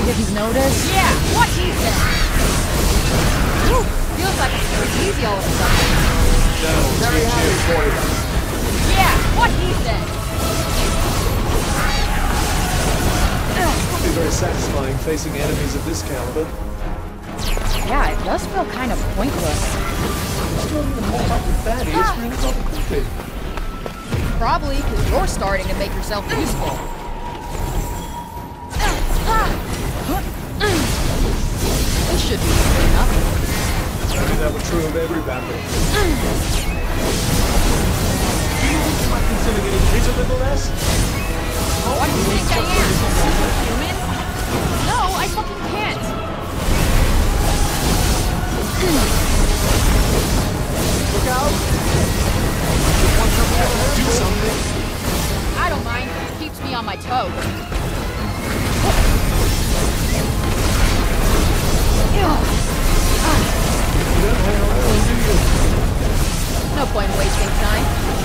didn't notice? Yeah, what he said! Whew, feels like it's so easy all of a sudden. Very happy for you. Yeah, what he said! It'll be very satisfying facing enemies of this caliber. Yeah, it does feel kind of pointless. It's not even more like the baddies, really not quickly. Probably because you're starting to make yourself useful. This should be easy enough. I think that was true of every battle. Do you think you might consider getting hit a little less? What do you think I am? Human? No, I fucking can't. Look out! Do something! I don't mind. It keeps me on my toes. No point in wasting time.